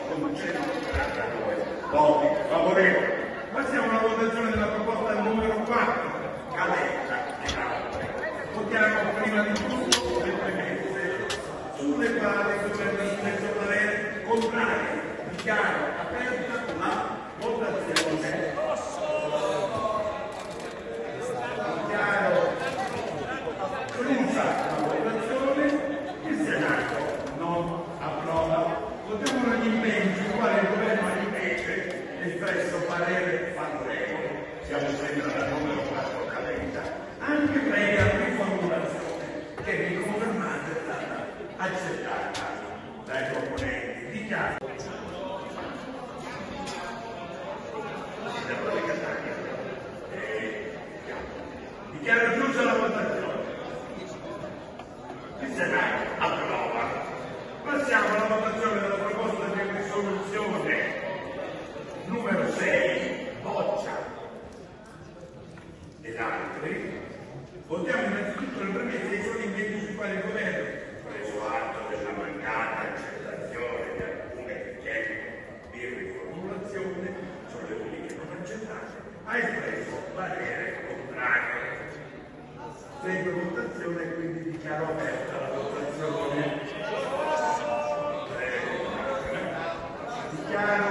con 142 voti favorevoli. Passiamo alla votazione della proposta numero 4, Calenda ed altri. Votiamo prima di tutto le premesse sulle quali il Governo ha espresso parere contrario. Dichiaro aperta la votazione. Dichiaro chiusa la votazione. Il Senato non approva. Votiamo gli impegni sui quali il Governo ha invece espresso parere favorevole. Siamo sempre alla numero 4 Calenda, anche previa riformulazione che vi confermate è stata accettata dai proponenti. Dichiaro chiusa la votazione. Il Senato approva. Passiamo alla votazione della proposta di risoluzione numero 6, Boccia ed altri. Votiamo innanzitutto le premesse e sono impegni sui quali il Governo, preso atto della mancata accettazione di alcune richieste di riformulazione, sono le uniche non accettate, ha espresso parere contrario. Segue votazione e quindi dichiaro aperta la votazione. Dichiaro